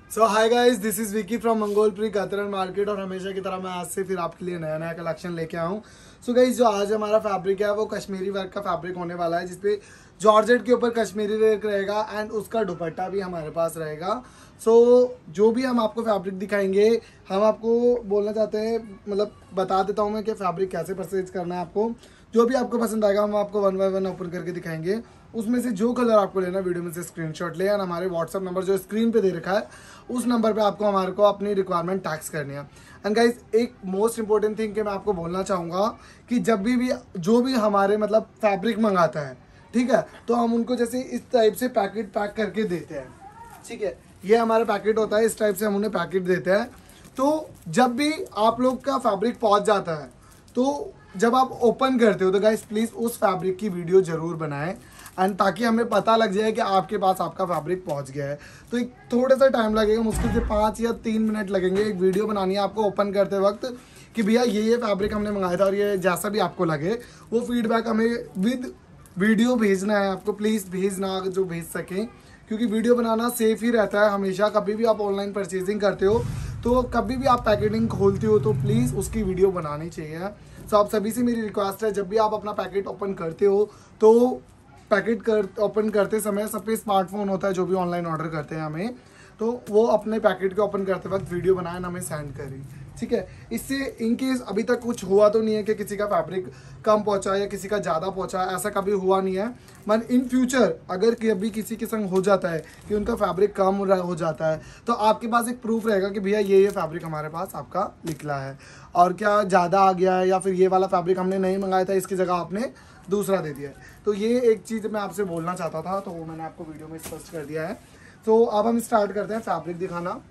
So hi guys, this is Vicky from Mangolpuri Katran market. और हमेशा की तरह मैं आज से फिर आपके लिए नया नया कलेक्शन लेके आऊँ। सो गाइस, जो आज हमारा फैब्रिक है वो कश्मीरी वर्क का फैब्रिक होने वाला है, जिसपे जॉर्जेट के ऊपर कश्मीरी वर्क रहेगा एंड उसका दुपट्टा भी हमारे पास रहेगा। सो जो भी हम आपको फैब्रिक दिखाएंगे, हम आपको बोलना चाहते हैं, मतलब बता देता हूँ मैं कि फैब्रिक कैसे परचेज करना है। आपको जो भी आपको पसंद आएगा हम आपको वन बाय वन ओपन करके दिखाएंगे। उसमें से जो कलर आपको लेना, वीडियो में से स्क्रीनशॉट ले और हमारे व्हाट्सअप नंबर जो स्क्रीन पे दे रखा है उस नंबर पे आपको हमारे को अपनी रिक्वायरमेंट टैक्स करनी है। एंड गाइस, एक मोस्ट इंपॉर्टेंट थिंग कि मैं आपको बोलना चाहूँगा कि जब भी जो भी हमारे मतलब फैब्रिक मंगाता है, ठीक है, तो हम उनको जैसे इस टाइप से पैकेट पैक करके देते हैं। ठीक है, ये हमारा पैकेट होता है, इस टाइप से हम उन्हें पैकेट देते हैं। तो जब भी आप लोग का फैब्रिक पहुंच जाता है, तो जब आप ओपन करते हो तो गाइस प्लीज़ उस फैब्रिक की वीडियो ज़रूर बनाएं एंड ताकि हमें पता लग जाए कि आपके पास आपका फैब्रिक पहुंच गया है। तो एक थोड़ा सा टाइम लगेगा, मुश्किल से 5 या 3 मिनट लगेंगे एक वीडियो बनानी है आपको ओपन करते वक्त कि भैया ये फैब्रिक हमने मंगाया था और ये जैसा भी आपको लगे वो फीडबैक हमें विद वीडियो भेजना है। आपको प्लीज़ भेजना जो भेज सकें, क्योंकि वीडियो बनाना सेफ ही रहता है हमेशा। कभी भी आप ऑनलाइन परचेजिंग करते हो तो कभी भी आप पैकेटिंग खोलते हो तो प्लीज़ उसकी वीडियो बनानी चाहिए। सो आप सभी से मेरी रिक्वेस्ट है, जब भी आप अपना पैकेट ओपन करते हो तो पैकेट ओपन करते समय सब पे स्मार्टफोन होता है, जो भी ऑनलाइन ऑर्डर करते हैं हमें, तो वो अपने पैकेट को ओपन करते वक्त वीडियो बनाए हमें सेंड करें। ठीक है, इससे इन केस अभी तक कुछ हुआ तो नहीं है कि किसी का फैब्रिक कम पहुंचा या किसी का ज़्यादा पहुंचा, ऐसा कभी हुआ नहीं है। मन इन फ्यूचर अगर कभी किसी के संग हो जाता है कि उनका फैब्रिक कम हो जाता है तो आपके पास एक प्रूफ रहेगा कि भैया ये फैब्रिक हमारे पास आपका निकला है, और क्या ज़्यादा आ गया है या फिर ये वाला फैब्रिक हमने नहीं मंगाया था, इसकी जगह आपने दूसरा दे दिया है। तो ये एक चीज़ मैं आपसे बोलना चाहता था, तो वो मैंने आपको वीडियो में स्पष्ट कर दिया है। तो अब हम स्टार्ट करते हैं फैब्रिक दिखाना।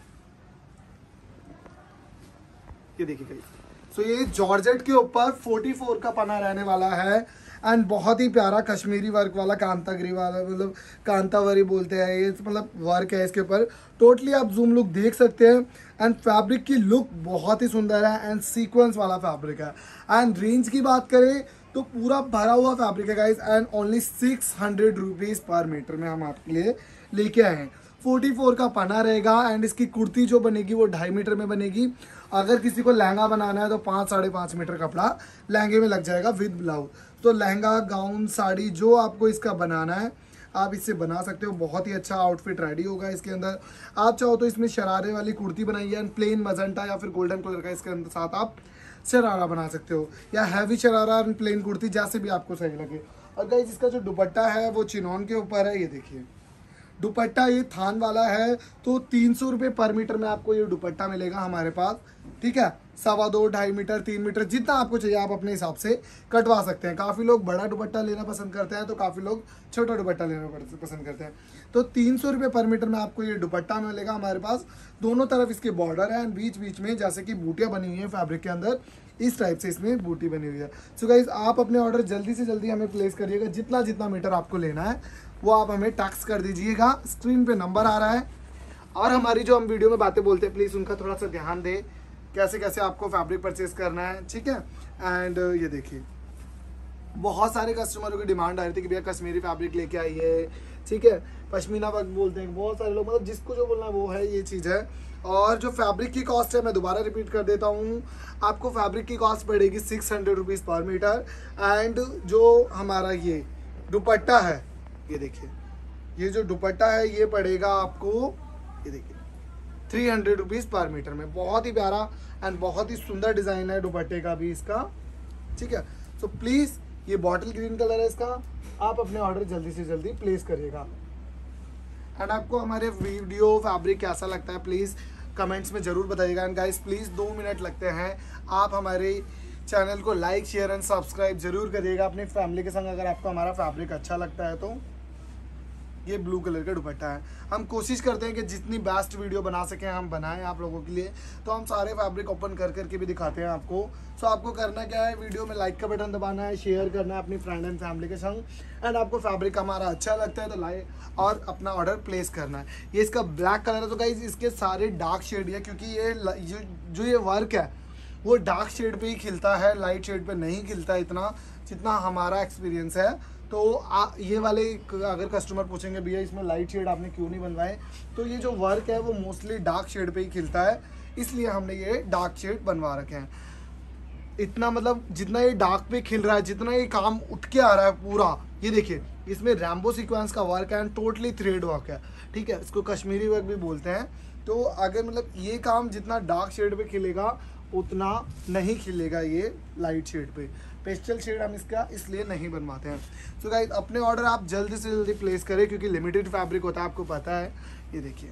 ये देखिए गाइस, सो ये जॉर्जेट के ऊपर 44 का पना रहने वाला है एंड बहुत ही प्यारा कश्मीरी वर्क वाला कांतागिरी वाला, मतलब कांतावरी बोलते हैं ये, मतलब वर्क है इसके ऊपर। टोटली आप जूम लुक देख सकते हैं एंड फैब्रिक की लुक बहुत ही सुंदर है एंड सीक्वेंस वाला फैब्रिक है। एंड रेंज की बात करें तो पूरा भरा हुआ फैब्रिक है guys and only 600 rupees per metre में हम आपके लिए लेके आए हैं। 44 का पना रहेगा एंड इसकी कुर्ती जो बनेगी वो 2.5 मीटर में बनेगी। अगर किसी को लहंगा बनाना है तो 5-5.5 मीटर कपड़ा लहंगे में लग जाएगा विद ब्लाउज। तो लहंगा, गाउन, साड़ी जो आपको इसका बनाना है आप इससे बना सकते हो। बहुत ही अच्छा आउटफिट रेडी होगा इसके अंदर। आप चाहो तो इसमें शरारे वाली कुर्ती बनाइए एंड प्लेन मजेंटा या फिर गोल्डन कलर का इसके अंदर साथ आप शरारा बना सकते हो, या heavy sharara and plain kurti, जैसे भी आपको सही लगे। और गाइस, इसका जो दुपट्टा है वो चिनॉन के ऊपर है। ये देखिए दुपट्टा ये थान वाला है, तो 300 रुपये पर मीटर में आपको ये दुपट्टा मिलेगा हमारे पास। ठीक है, 2.25, 2.5 मीटर, 3 मीटर, जितना आपको चाहिए आप अपने हिसाब से कटवा सकते हैं। काफ़ी लोग बड़ा दुपट्टा लेना पसंद करते हैं तो काफ़ी लोग छोटा दुपट्टा लेना पसंद करते हैं। तो 300 रुपये पर मीटर में आपको ये दुपट्टा मिलेगा हमारे पास। दोनों तरफ इसके बॉर्डर है एंड बीच बीच में जैसे कि बूटियाँ बनी हुई हैं फैब्रिक के अंदर, इस टाइप से इसमें बूटी बनी हुई है। सो गाइस, आप अपने ऑर्डर जल्दी से जल्दी हमें प्लेस करिएगा। जितना जितना मीटर आपको लेना है वो आप हमें टैक्स कर दीजिएगा। स्क्रीन पे नंबर आ रहा है, और हमारी जो हम वीडियो में बातें बोलते हैं प्लीज़ उनका थोड़ा सा ध्यान दें, कैसे कैसे आपको फैब्रिक परचेज करना है। ठीक है, एंड ये देखिए बहुत सारे कस्टमरों की डिमांड आ रही थी कि भैया कश्मीरी फैब्रिक लेके आइए। ठीक है, पश्मीना वर्क बोलते हैं बहुत सारे लोग, मतलब जिसको जो बोलना है वो है, ये चीज़ है। और जो फैब्रिक की कॉस्ट है मैं दोबारा रिपीट कर देता हूँ, आपको फैब्रिक की कॉस्ट पड़ेगी 600 रुपीज़ पर मीटर। एंड जो हमारा ये दुपट्टा है, ये देखिए ये जो दुपट्टा है ये पड़ेगा आपको, ये देखिए 300 रुपीज़ पर मीटर में। बहुत ही प्यारा एंड बहुत ही सुंदर डिज़ाइन है दुपट्टे का भी इसका। ठीक है, सो प्लीज़, ये बॉटल ग्रीन कलर है इसका, आप अपने ऑर्डर जल्दी से जल्दी प्लेस करिएगा। एंड आपको हमारे वीडियो फैब्रिक कैसा लगता है प्लीज़ कमेंट्स में ज़रूर बताइएगा। एंड गाइस प्लीज़ 2 मिनट लगते हैं, आप हमारे चैनल को लाइक, शेयर एंड सब्सक्राइब जरूर करिएगा अपनी फैमिली के संग अगर आपको हमारा फैब्रिक अच्छा लगता है तो। ये ब्लू कलर का दुपट्टा है। हम कोशिश करते हैं कि जितनी बेस्ट वीडियो बना सकें हम बनाएं आप लोगों के लिए, तो हम सारे फैब्रिक ओपन कर करके भी दिखाते हैं आपको। सो आपको करना क्या है, वीडियो में लाइक का बटन दबाना है, शेयर करना है अपनी फ्रेंड एंड फैमिली के संग, एंड आपको फैब्रिक हमारा अच्छा लगता है तो लाइक और अपना ऑर्डर प्लेस करना है। ये इसका ब्लैक कलर है, तो गाइस इसके सारे डार्क शेड है, क्योंकि ये जो ये वर्क है वो डार्क शेड पे ही खिलता है, लाइट शेड पे नहीं खिलता इतना जितना हमारा एक्सपीरियंस है। तो ये वाले अगर कस्टमर पूछेंगे भैया इसमें लाइट शेड आपने क्यों नहीं बनवाए, तो ये जो वर्क है वो मोस्टली डार्क शेड पे ही खिलता है, इसलिए हमने ये डार्क शेड बनवा रखे हैं। इतना मतलब जितना ये डार्क पे खिल रहा है, जितना ये काम उठ के आ रहा है पूरा, ये देखिए इसमें रैम्बो सीक्वेंस का वर्क है एंड टोटली थ्रेड वर्क है, ठीक है, इसको कश्मीरी वर्क भी बोलते हैं। तो अगर मतलब ये काम जितना डार्क शेड पे खिलेगा उतना नहीं खिलेगा ये लाइट शेड पे। पेस्टल शेड हम इसका इसलिए नहीं बनवाते हैं। सो गाइस अपने ऑर्डर आप जल्दी से जल्दी प्लेस करें क्योंकि लिमिटेड फैब्रिक होता है, आपको पता है। ये देखिए,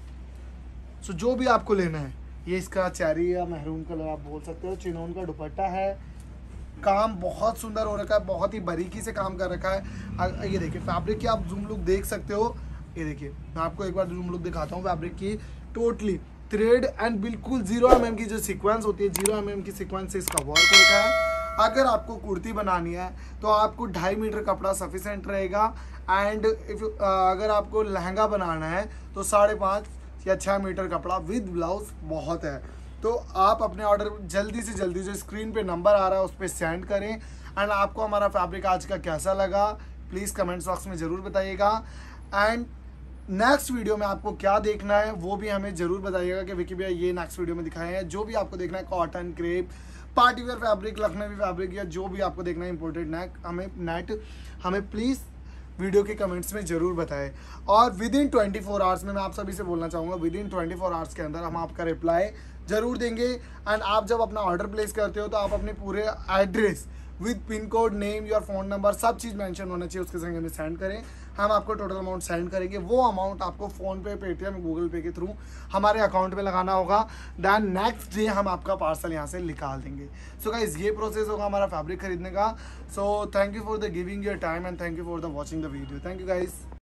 सो जो भी आपको लेना है, ये इसका चेरी या मैरून कलर आप बोल सकते हो, चिनोन का दुपट्टा है, काम बहुत सुंदर हो रखा है, बहुत ही बारीकी से काम कर रखा है। ये देखिए फैब्रिक की आप जूम लुक देख सकते हो, ये देखिए मैं आपको एक बार जूम लुक दिखाता हूँ फैब्रिक की। टोटली थ्रेड एंड बिल्कुल 0 mm की जो सीक्वेंस होती है, 0 mm की सीक्वेंस से इसका वर्क हो रखा है। अगर आपको कुर्ती बनानी है तो आपको 2.5 मीटर कपड़ा सफिशेंट रहेगा एंड अगर आपको लहंगा बनाना है तो 5.5 या 6 मीटर कपड़ा विद ब्लाउज बहुत है। तो आप अपने ऑर्डर जल्दी से जल्दी जो स्क्रीन पे नंबर आ रहा है उस पर सेंड करें। एंड आपको हमारा फैब्रिक आज का कैसा लगा प्लीज़ कमेंट्स बॉक्स में ज़रूर बताइएगा। एंड नेक्स्ट वीडियो में आपको क्या देखना है वो भी हमें ज़रूर बताइएगा कि विकी भैया ये नेक्स्ट वीडियो में दिखाए हैं। जो भी आपको देखना है, cotton, crepe, partywear fabric, Lucknowi fabric या जो भी आपको देखना है इम्पोर्टेड हमें प्लीज़ वीडियो के कमेंट्स में ज़रूर बताएं। और विद इन 24 आवर्स में मैं आप सभी से बोलना चाहूँगा, विद इन 24 आवर्स के अंदर हम आपका रिप्लाई ज़रूर देंगे। एंड आप जब अपना ऑर्डर प्लेस करते हो तो आप अपने पूरे address with pin code, name, your phone number सब चीज़ मेंशन होना चाहिए, उसके संग हमें सेंड करें। हम आपको टोटल अमाउंट सेंड करेंगे, वो अमाउंट आपको फ़ोन पे, पेटीएम, गूगल पे के थ्रू हमारे अकाउंट में लगाना होगा। दैन नेक्स्ट डे हम आपका पार्सल यहाँ से निकाल देंगे। सो गाइस ये प्रोसेस होगा हमारा फैब्रिक खरीदने का। So thank you for the giving your time and thank you for the watching the video. Thank you guys.